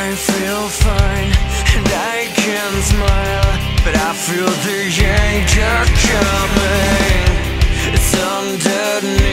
I feel fine and I can smile, but I feel the anger coming. It's underneath.